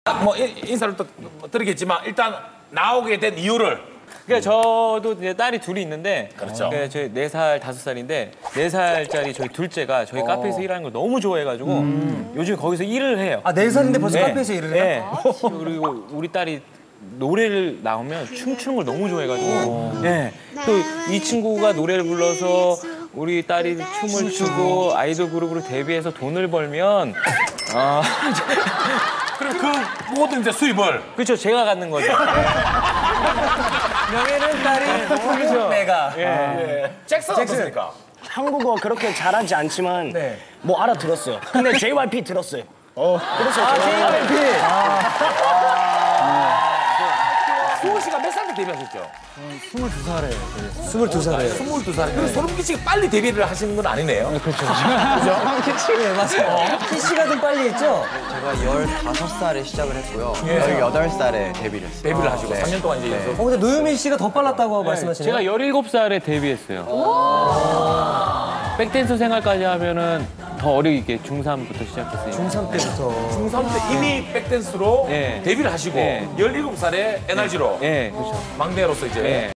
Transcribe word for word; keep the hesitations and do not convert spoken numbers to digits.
뭐 인사를 또 드리겠지만 일단 나오게 된 이유를. 그러니까 저도 이제 딸이 둘이 있는데, 그렇죠. 그러니까 저희 네 살, 다섯 살인데 네 살짜리 저희 둘째가 저희 카페에서 일하는 걸 너무 좋아해가지고 음. 요즘 거기서 일을 해요. 아, 네 살인데 벌써 네. 카페에서 일을 해요? 네. 그리고 우리 딸이 노래를 나오면 춤추는 걸 너무 좋아해가지고, 네. 또 이 친구가 노래를 불러서 우리 딸이 춤을 추고 아이돌 그룹으로 데뷔해서 돈을 벌면, 아. 그리고 그 모든 이제 수입을. 그렇죠, 제가 갖는 거죠. 명예는 딸이, 그렇죠. 내가. 예. 예. 잭슨 어떻습니까? 한국어 그렇게 잘하지 않지만 네. 뭐 알아들었어요. 근데 제이와이피 들었어요. 어, 그래서 아, 제이와이피. 수호 씨가 몇 살 때 데뷔하셨죠? 스물두 살에. 스물두 살에. 스물두 살. 그리고 소름 끼치게 빨리 데뷔를 하시는 건 아니네요. 그렇죠. 그죠? 네, 맞아요. 피씨가 좀 빨리 했죠? 제가 열다섯 살에 시작을 했고요. 열여덟 살에 데뷔를 했어요. 데뷔를 하시고 삼 년 동안 이제 연속. 어, 근데 노유민 씨가 더 빨랐다고 말씀하시네요. 제가 열일곱 살에 데뷔했어요. 백댄서 생활까지 하면은 더 어리게 중삼부터 시작했어요. 중삼 때부터. 중삼 때 이미 백댄스로 네. 데뷔를 하시고 네. 열일곱 살에 엔알지로 예, 그렇죠. 막내로서 이제 예.